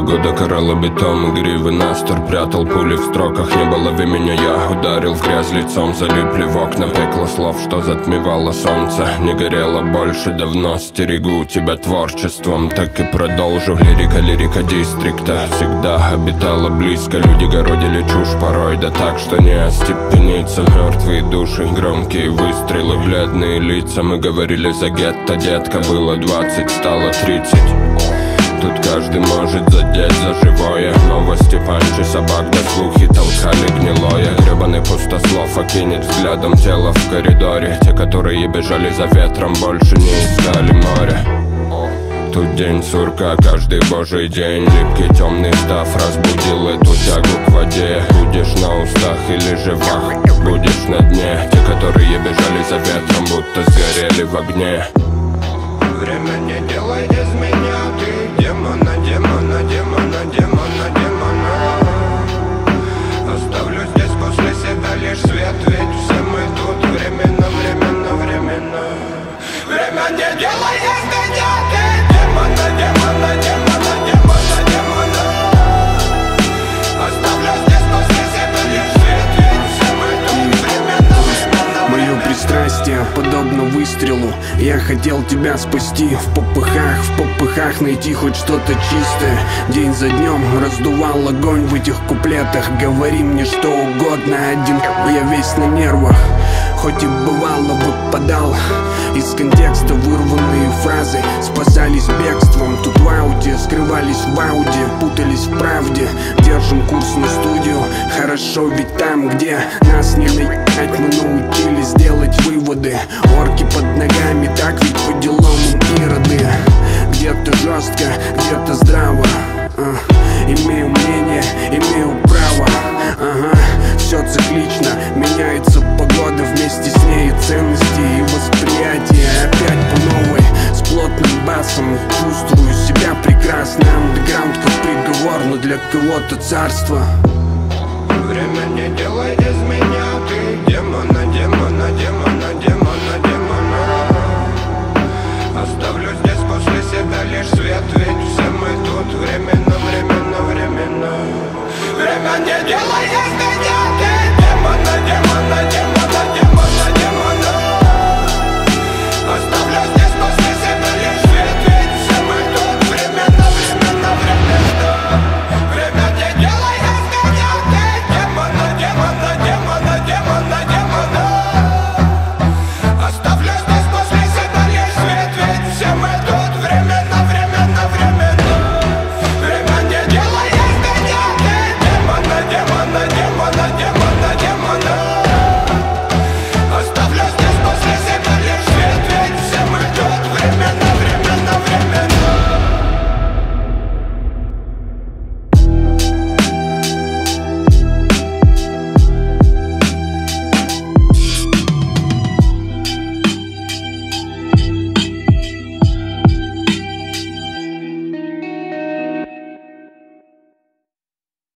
Погода карала бетон, игривый настор прятал пули в строках. Не было времени, я ударил в грязь лицом. Залипли в окна, пекло слов, что затмевало солнце. Не горело больше давно, стерегу тебя творчеством. Так и продолжу, лирика дистрикта всегда обитала близко. Люди городили чушь порой, да так, что не остепениться. Мертвые души, громкие выстрелы, бледные лица. Мы говорили за гетто, детка, было 20, стало 30. Тут каждый может задеть за живое. Новости, панчи, собак, да слухи толкали гнилое. Гребаный пустослов окинет взглядом тело в коридоре. Те, которые бежали за ветром, больше не искали море. Тут день сурка, каждый божий день. Липкий темный став разбудил эту тягу к воде. Будешь на устах или же вах, будешь на дне. Те, которые бежали за ветром, будто сгорели в огне. Время не делай из меня, ты демона, демона, демона, демона, демона. Оставлю здесь после себя лишь свет, ведь все мы тут временно, временно, временно. Время не делай из меня, ты демона, демона, демона, демона, демона. Оставлю здесь после себя лишь свет, ведь все мы тут временно, временно. Мое пристрастие подобно выстрелу. Я хотел тебя спасти в попыхах найти хоть что-то чистое. День за днем раздувал огонь в этих куплетах. Говори мне что угодно, один я весь на нервах. Хоть и бывало выпадал из контекста вырванные фразы, спасались бегством. Тут в ауте, скрывались в ауде, путались в правде. Держим курс на студию, хорошо ведь там, где нас не наебать, мы научились делать выводы. Орки под ногами, так ведь по делам ироды. Где-то жестко, где-то здраво. Имею мнение, имею право. Все циклично, меняется погода, вместе с ней и ценности, и восприятие. Опять по новой, с плотным басом. Чувствую себя прекрасно. Андеграунд как приговор, но для кого-то царство. Время не делай из меня, ты демона, демона, демона,